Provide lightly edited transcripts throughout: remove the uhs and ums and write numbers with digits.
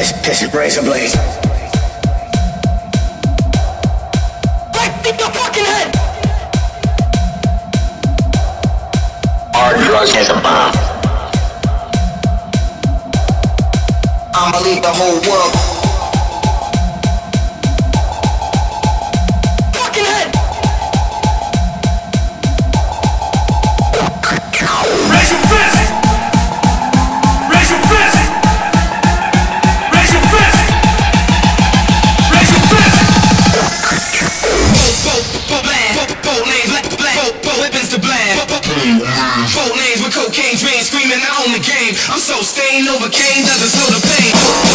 This is razor blades. Right in your fucking head. Hard drugs is a bomb. I'ma leave the whole world. Fucking head. Raise your fist. Raise your fist. Raise your fist. Raise your fist. Weapons to blast. Bold names with cocaine dreams, screaming I own the game. I'm so stained, overcame, doesn't slow the pain.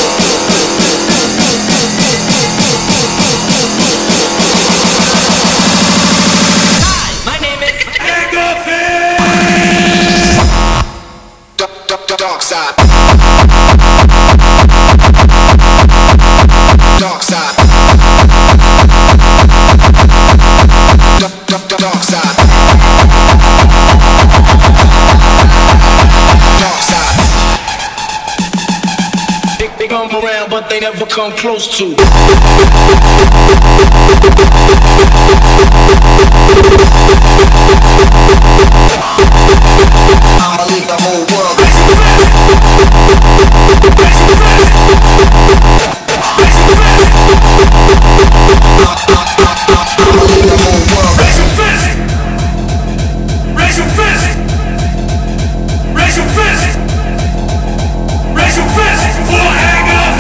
Hi, my name is Dark Side. Dark Side. Dark Side. Dark Side. They come around, but they never come close to. I'ma leave the whole world. Raise your fist. Raise your fist. Raise your fist. I'ma leave the whole world. Raise your fist. Raise your fist. Raise your fist. Raise your fist. Full hang up,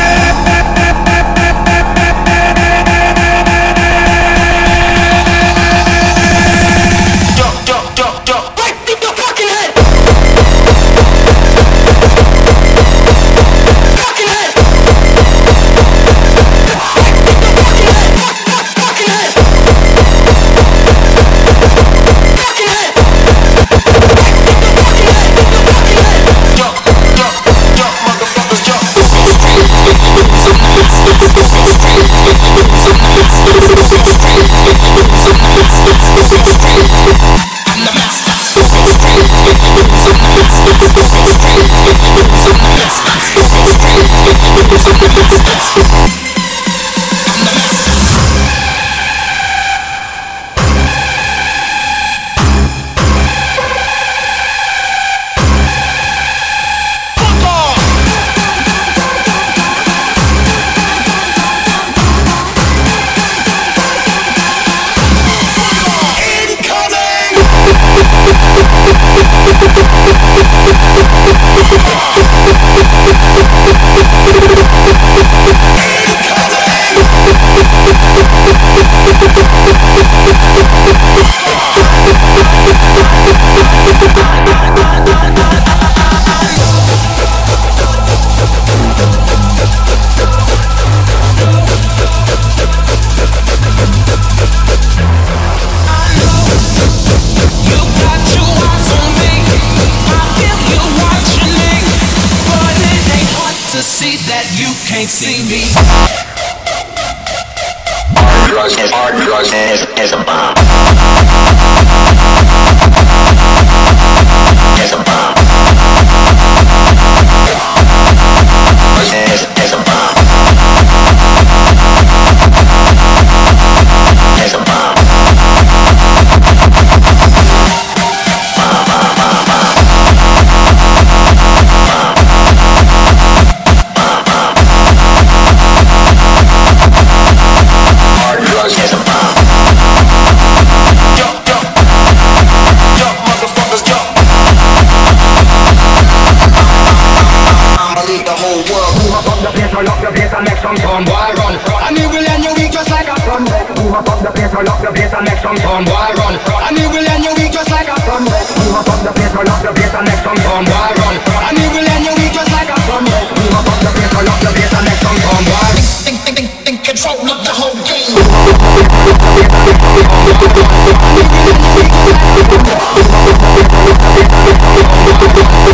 see me. Hard drugs is a bomb. Is a bomb. Is a bomb. Is a bomb. Turn up the bass and make some sound, boy, run. And he will end your week just like a sunbed. Move up the bass, turn up the bass and make some sound, boy, run. And he will end your week just like a sunbed. Move up the bass, turn up the bass and make some sound, boy, run. And he will end your week just like a sunbed. Move up the bass, turn up the bass and make some sound, boy. Think control of the whole game. And he will end your week just like a sunbed.